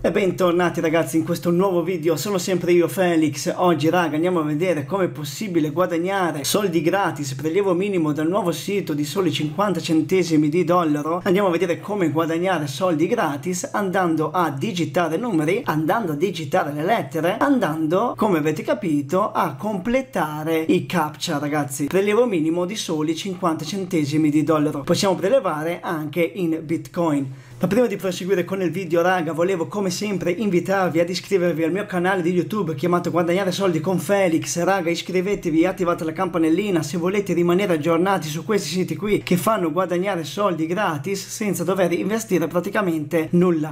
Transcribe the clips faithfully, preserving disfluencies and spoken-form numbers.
E bentornati ragazzi in questo nuovo video, sono sempre io Felix. Oggi raga andiamo a vedere come è possibile guadagnare soldi gratis, prelievo minimo dal nuovo sito di soli cinquanta centesimi di dollaro. Andiamo a vedere come guadagnare soldi gratis andando a digitare numeri, andando a digitare le lettere, andando, come avete capito, a completare i captcha ragazzi. Prelievo minimo di soli cinquanta centesimi di dollaro. Possiamo prelevare anche in Bitcoin. Ma prima di proseguire con il video raga, volevo come sempre invitarvi ad iscrivervi al mio canale di YouTube chiamato Guadagnare Soldi con Felix. Raga, iscrivetevi e attivate la campanellina se volete rimanere aggiornati su questi siti qui che fanno guadagnare soldi gratis senza dover investire praticamente nulla.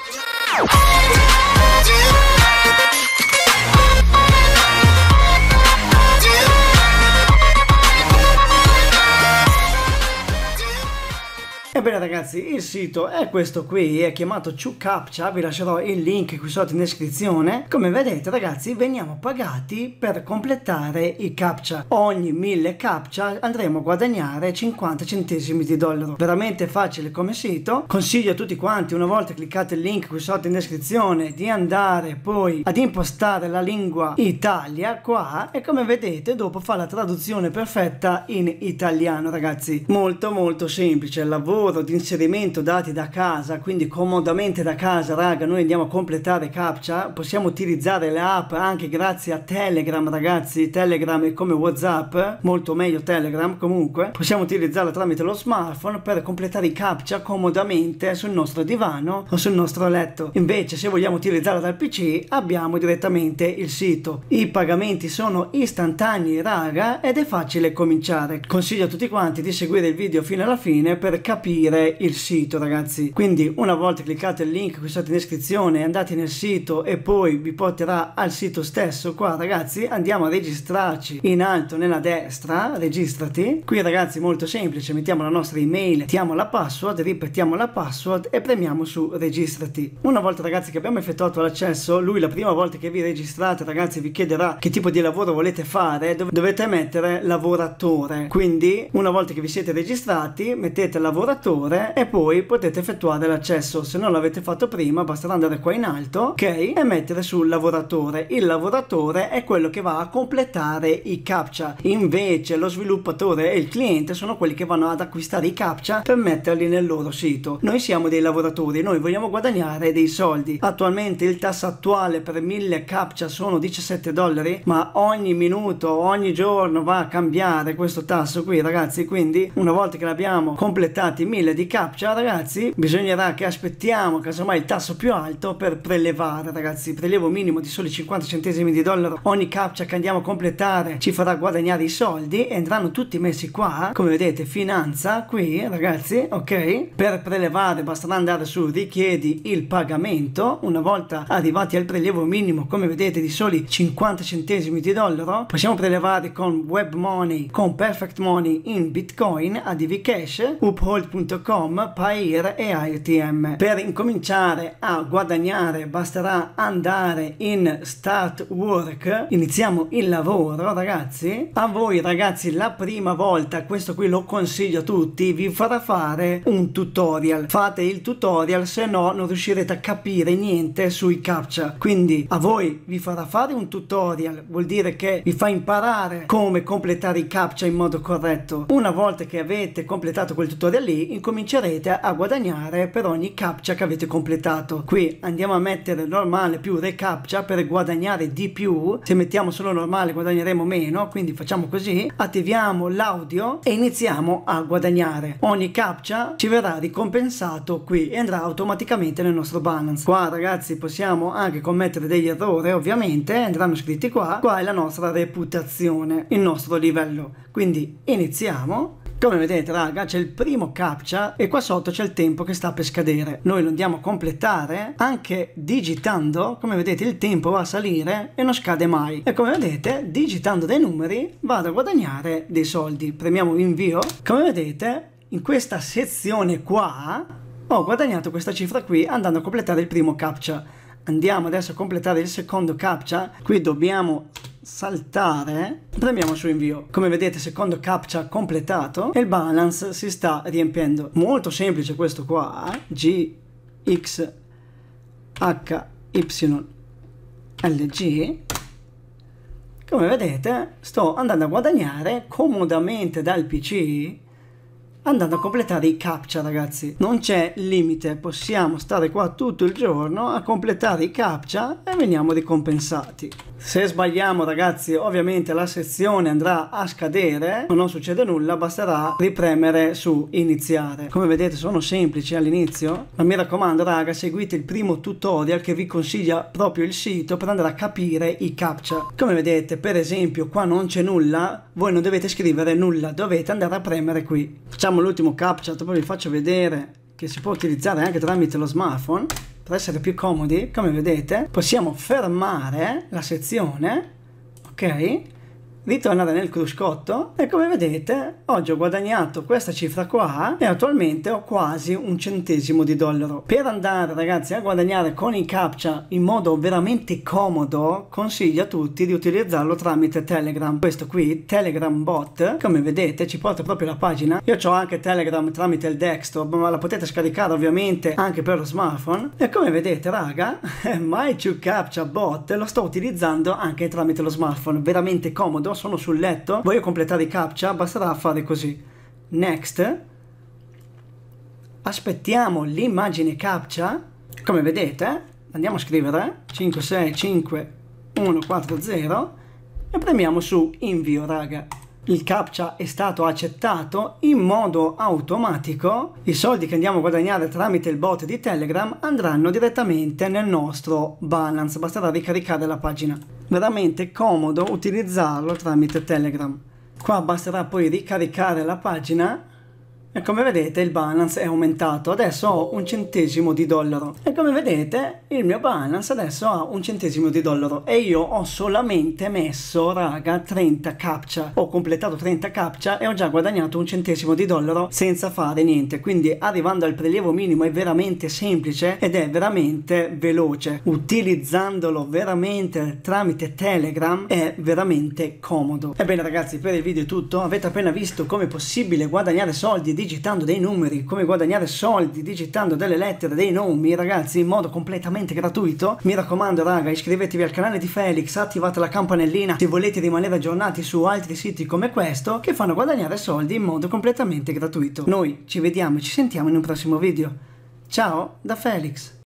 Ebbene ragazzi, il sito è questo qui, è chiamato TwoCaptcha, vi lascerò il link qui sotto in descrizione. Come vedete ragazzi, veniamo pagati per completare i captcha. Ogni mille captcha andremo a guadagnare cinquanta centesimi di dollaro. Veramente facile come sito. Consiglio a tutti quanti, una volta cliccate il link qui sotto in descrizione, di andare poi ad impostare la lingua Italia qua, e come vedete dopo fa la traduzione perfetta in italiano ragazzi. Molto molto semplice il lavoro di inserimento dati da casa, quindi comodamente da casa raga noi andiamo a completare captcha. Possiamo utilizzare le app anche grazie a Telegram ragazzi. Telegram è come WhatsApp, molto meglio Telegram. Comunque possiamo utilizzarla tramite lo smartphone per completare i captcha comodamente sul nostro divano o sul nostro letto. Invece se vogliamo utilizzarla dal P C abbiamo direttamente il sito. I pagamenti sono istantanei raga ed è facile cominciare. Consiglio a tutti quanti di seguire il video fino alla fine per capire il sito ragazzi. Quindi una volta cliccate il link qui sotto in descrizione, andate nel sito e poi vi porterà al sito stesso. Qua ragazzi andiamo a registrarci in alto nella destra, registrati. Qui ragazzi molto semplice, mettiamo la nostra email, mettiamo la password, ripetiamo la password e premiamo su registrati. Una volta ragazzi che abbiamo effettuato l'accesso, lui la prima volta che vi registrate ragazzi vi chiederà che tipo di lavoro volete fare. Dov dovete mettere lavoratore. Quindi una volta che vi siete registrati mettete lavoratore e poi potete effettuare l'accesso. Se non l'avete fatto prima basterà andare qua in alto, ok, e mettere sul lavoratore. Il lavoratore è quello che va a completare i captcha, invece lo sviluppatore e il cliente sono quelli che vanno ad acquistare i captcha per metterli nel loro sito. Noi siamo dei lavoratori, noi vogliamo guadagnare dei soldi. Attualmente il tasso attuale per mille captcha sono diciassette dollari, ma ogni minuto, ogni giorno va a cambiare questo tasso qui ragazzi. Quindi una volta che l'abbiamo completati mille di captcha ragazzi bisognerà che aspettiamo casomai il tasso più alto per prelevare ragazzi. Prelevo minimo di soli cinquanta centesimi di dollaro. Ogni captcha che andiamo a completare ci farà guadagnare i soldi e andranno tutti messi qua, come vedete, finanza qui ragazzi, ok. Per prelevare basterà andare su richiedi il pagamento. Una volta arrivati al prelievo minimo, come vedete, di soli cinquanta centesimi di dollaro, possiamo prelevare con Web Money, con Perfect Money in Bitcoin, A D V Cash, Uphold punto com, Payeer e A R T M. Per incominciare a guadagnare basterà andare in Start Work, iniziamo il lavoro ragazzi. A voi ragazzi la prima volta, questo qui lo consiglio a tutti, vi farà fare un tutorial. Fate il tutorial, se no non riuscirete a capire niente sui captcha. Quindi a voi vi farà fare un tutorial, vuol dire che vi fa imparare come completare i captcha in modo corretto. Una volta che avete completato quel tutorial lì, incomincerete a guadagnare per ogni captcha che avete completato. Qui andiamo a mettere normale più recaptcha per guadagnare di più. Se mettiamo solo normale guadagneremo meno, quindi facciamo così, attiviamo l'audio e iniziamo a guadagnare. Ogni captcha ci verrà ricompensato qui e andrà automaticamente nel nostro balance. Qua ragazzi possiamo anche commettere degli errori, ovviamente andranno scritti qua. Qua è la nostra reputazione, il nostro livello. Quindi iniziamo. Come vedete raga c'è il primo captcha e qua sotto c'è il tempo che sta per scadere. Noi lo andiamo a completare anche digitando. Come vedete il tempo va a salire e non scade mai. E come vedete digitando dei numeri vado a guadagnare dei soldi. Premiamo invio. Come vedete in questa sezione qua ho guadagnato questa cifra qui andando a completare il primo captcha. Andiamo adesso a completare il secondo captcha. Qui dobbiamo saltare, premiamo su invio. Come vedete secondo captcha completato e il balance si sta riempiendo. Molto semplice questo qua, G X H Y L G, come vedete sto andando a guadagnare comodamente dal P C andando a completare i captcha, ragazzi. Non c'è limite, possiamo stare qua tutto il giorno a completare i captcha e veniamo ricompensati. Se sbagliamo, ragazzi, ovviamente la sezione andrà a scadere, ma non succede nulla, basterà ripremere su iniziare. Come vedete sono semplici all'inizio, ma mi raccomando raga, seguite il primo tutorial che vi consiglia proprio il sito per andare a capire i captcha. Come vedete, per esempio, qua non c'è nulla, voi non dovete scrivere nulla, dovete andare a premere qui. Facciamo l'ultimo captcha, dopo vi faccio vedere che si può utilizzare anche tramite lo smartphone per essere più comodi. Come vedete possiamo fermare la sezione, ok, ritornare nel cruscotto e come vedete oggi ho guadagnato questa cifra qua e attualmente ho quasi un centesimo di dollaro. Per andare ragazzi a guadagnare con i captcha in modo veramente comodo consiglio a tutti di utilizzarlo tramite Telegram. Questo qui, Telegram Bot, come vedete ci porta proprio alla pagina. Io ho anche Telegram tramite il desktop, ma la potete scaricare ovviamente anche per lo smartphone e come vedete raga My two Captcha Bot lo sto utilizzando anche tramite lo smartphone, veramente comodo. Sono sul letto, voglio completare i captcha, basterà fare così, next, aspettiamo l'immagine captcha, come vedete andiamo a scrivere cinque sei cinque uno quattro zero e premiamo su invio raga. Il captcha è stato accettato in modo automatico, i soldi che andiamo a guadagnare tramite il bot di Telegram andranno direttamente nel nostro balance, basterà ricaricare la pagina. Veramente comodo utilizzarlo tramite Telegram. Qua basterà poi ricaricare la pagina e come vedete il balance è aumentato, adesso ho un centesimo di dollaro e come vedete il mio balance adesso ha un centesimo di dollaro e io ho solamente messo raga trenta captcha, ho completato trenta captcha e ho già guadagnato un centesimo di dollaro senza fare niente. Quindi arrivando al prelievo minimo è veramente semplice ed è veramente veloce, utilizzandolo veramente tramite Telegram è veramente comodo. Ebbene ragazzi, per il video è tutto, avete appena visto come è possibile guadagnare soldi digitando dei numeri, come guadagnare soldi digitando delle lettere, dei nomi ragazzi in modo completamente gratuito. Mi raccomando raga, iscrivetevi al canale di Felix, attivate la campanellina se volete rimanere aggiornati su altri siti come questo che fanno guadagnare soldi in modo completamente gratuito. Noi ci vediamo e ci sentiamo in un prossimo video. Ciao da Felix.